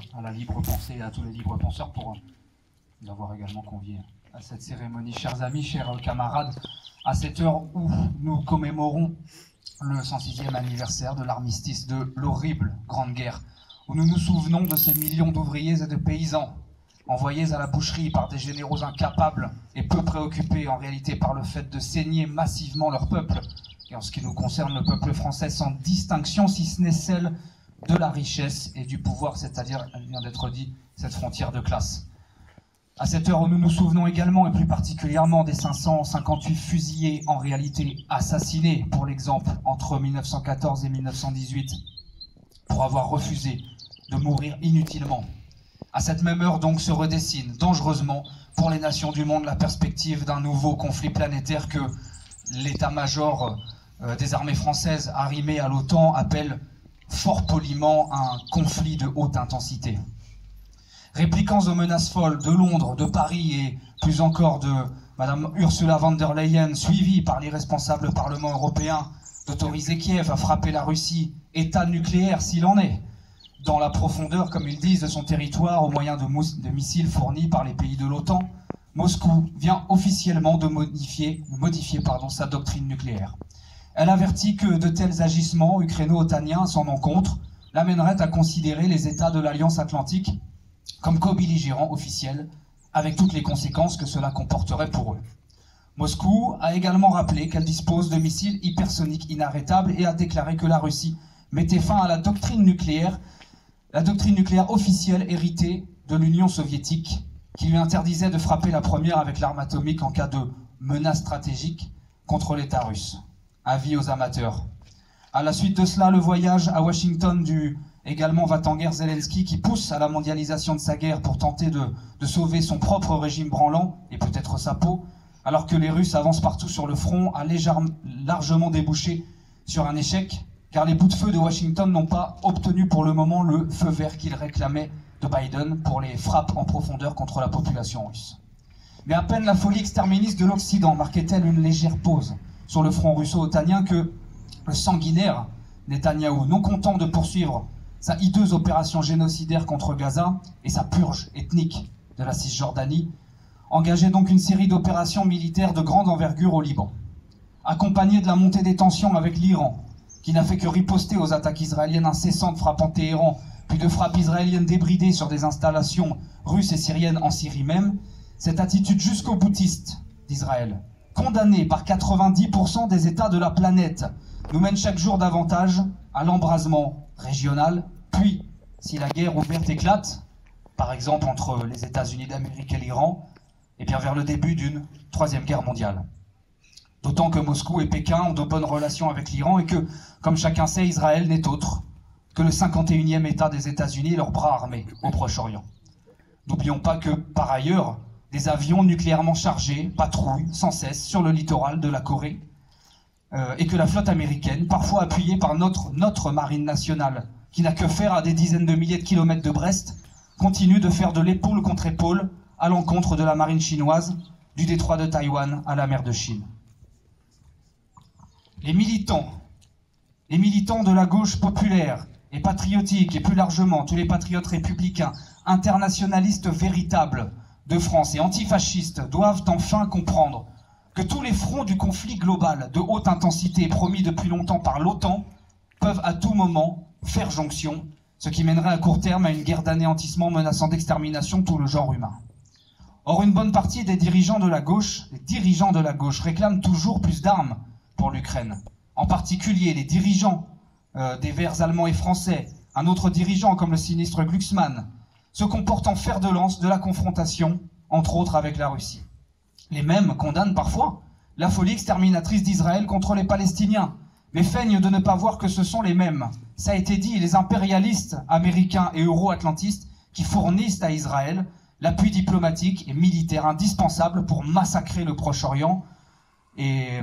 à la libre pensée et à tous les libres penseurs pour nous avoir également conviés à cette cérémonie. Chers amis, chers camarades, à cette heure où nous commémorons le 106e anniversaire de l'armistice de l'horrible Grande Guerre, où nous nous souvenons de ces millions d'ouvriers et de paysans envoyés à la boucherie par des généraux incapables et peu préoccupés en réalité par le fait de saigner massivement leur peuple, et en ce qui nous concerne le peuple français sans distinction si ce n'est celle de la richesse et du pouvoir, c'est-à-dire, il vient d'être dit, cette frontière de classe. À cette heure où nous nous souvenons également, et plus particulièrement, des 558 fusillés, en réalité assassinés, pour l'exemple, entre 1914 et 1918, pour avoir refusé de mourir inutilement. À cette même heure, donc, se redessine dangereusement pour les nations du monde la perspective d'un nouveau conflit planétaire que l'état-major des armées françaises, arrimé à l'OTAN, appelle fort poliment un conflit de haute intensité. Répliquant aux menaces folles de Londres, de Paris et plus encore de Madame Ursula von der Leyen, suivie par les responsables parlement européens, d'autoriser Kiev à frapper la Russie, État nucléaire s'il en est, dans la profondeur, comme ils disent, de son territoire au moyen de missiles fournis par les pays de l'OTAN, Moscou vient officiellement de modifier sa doctrine nucléaire. Elle avertit que de tels agissements ukraino-otaniens à son encontre l'amèneraient à considérer les États de l'Alliance Atlantique comme co-belligérants officiels, avec toutes les conséquences que cela comporterait pour eux. Moscou a également rappelé qu'elle dispose de missiles hypersoniques inarrêtables et a déclaré que la Russie mettait fin à la doctrine nucléaire officielle héritée de l'Union soviétique, qui lui interdisait de frapper la première avec l'arme atomique en cas de menace stratégique contre l'État russe. Avis aux amateurs. À la suite de cela, le voyage à Washington du également va-t-en-guerre Zelensky, qui pousse à la mondialisation de sa guerre pour tenter de sauver son propre régime branlant, et peut-être sa peau, alors que les Russes avancent partout sur le front, a largement débouché sur un échec, car les bouts de feu de Washington n'ont pas obtenu pour le moment le feu vert qu'ils réclamaient de Biden pour les frappes en profondeur contre la population russe. Mais à peine la folie exterministe de l'Occident marquait-elle une légère pause sur le front russo-otanien que le sanguinaire Netanyahou, non content de poursuivre sa hideuse opération génocidaire contre Gaza et sa purge ethnique de la Cisjordanie, engageait donc une série d'opérations militaires de grande envergure au Liban. Accompagné de la montée des tensions avec l'Iran, qui n'a fait que riposter aux attaques israéliennes incessantes frappant Téhéran, puis de frappes israéliennes débridées sur des installations russes et syriennes en Syrie même, cette attitude jusqu'au boutiste d'Israël, condamnée par 90% des États de la planète, nous mène chaque jour davantage à l'embrasement régional, puis, si la guerre ouverte éclate, par exemple entre les États-Unis d'Amérique et l'Iran, et bien vers le début d'une troisième guerre mondiale. D'autant que Moscou et Pékin ont de bonnes relations avec l'Iran et que, comme chacun sait, Israël n'est autre que le 51e État des États-Unis et leur bras armé au Proche-Orient. N'oublions pas que, par ailleurs, des avions nucléairement chargés patrouillent sans cesse sur le littoral de la Corée et que la flotte américaine, parfois appuyée par notre marine nationale, qui n'a que faire à des dizaines de milliers de kilomètres de Brest, continue de faire de l'épaule contre épaule à l'encontre de la marine chinoise, du détroit de Taïwan à la mer de Chine. Les militants de la gauche populaire et patriotique, et plus largement tous les patriotes républicains, internationalistes véritables de France et antifascistes, doivent enfin comprendre que tous les fronts du conflit global de haute intensité promis depuis longtemps par l'OTAN peuvent à tout moment faire jonction, ce qui mènerait à court terme à une guerre d'anéantissement menaçant d'extermination tout le genre humain. Or, une bonne partie des dirigeants de la gauche réclament toujours plus d'armes pour l'Ukraine. En particulier les dirigeants des Verts allemands et français, un autre dirigeant comme le sinistre Glucksmann, se comportent en fer de lance de la confrontation, entre autres avec la Russie. Les mêmes condamnent parfois la folie exterminatrice d'Israël contre les Palestiniens, mais feignent de ne pas voir que ce sont les mêmes, ça a été dit, les impérialistes américains et euro-atlantistes qui fournissent à Israël l'appui diplomatique et militaire indispensable pour massacrer le Proche-Orient et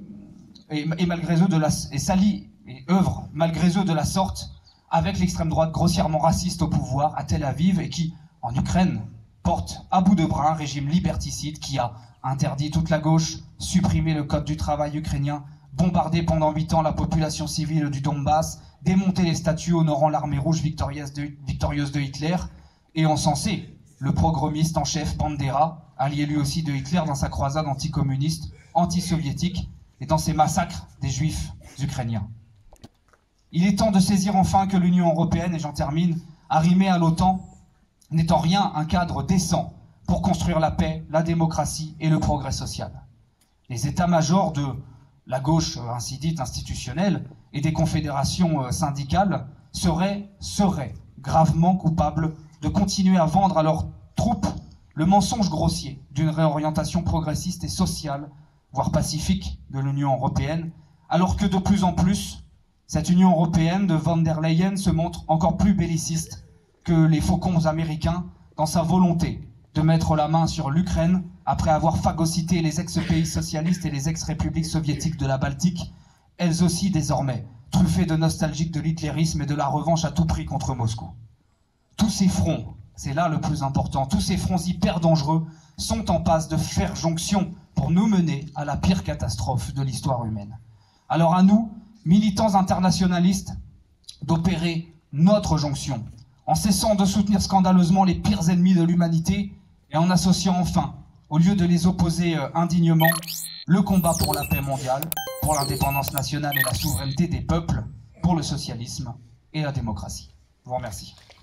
œuvrent malgré eux de la sorte avec l'extrême droite grossièrement raciste au pouvoir à Tel Aviv et qui, en Ukraine, porte à bout de bras un régime liberticide qui a interdit toute la gauche, supprimé le code du travail ukrainien, bombardé pendant 8 ans la population civile du Donbass, démonter les statues honorant l'armée rouge victorieuse de Hitler et encenser le pogromiste en chef Bandera, allié lui aussi de Hitler dans sa croisade anticommuniste, anti-soviétique et dans ses massacres des juifs ukrainiens. Il est temps de saisir enfin que l'Union européenne, et j'en termine, arrimée à l'OTAN, n'est en rien un cadre décent pour construire la paix, la démocratie et le progrès social. Les états-majors de la gauche, ainsi dite, institutionnelle, et des confédérations syndicales seraient gravement coupables de continuer à vendre à leurs troupes le mensonge grossier d'une réorientation progressiste et sociale, voire pacifique, de l'Union européenne, alors que de plus en plus, cette Union européenne de von der Leyen se montre encore plus belliciste que les faucons américains dans sa volonté de mettre la main sur l'Ukraine après avoir phagocyté les ex-pays socialistes et les ex-républiques soviétiques de la Baltique, elles aussi désormais truffées de nostalgique de l'hitlérisme et de la revanche à tout prix contre Moscou. Tous ces fronts, c'est là le plus important, tous ces fronts hyper dangereux sont en passe de faire jonction pour nous mener à la pire catastrophe de l'histoire humaine. Alors à nous, militants internationalistes, d'opérer notre jonction, en cessant de soutenir scandaleusement les pires ennemis de l'humanité et en associant enfin, au lieu de les opposer indignement, le combat pour la paix mondiale, pour l'indépendance nationale et la souveraineté des peuples, pour le socialisme et la démocratie. Je vous remercie.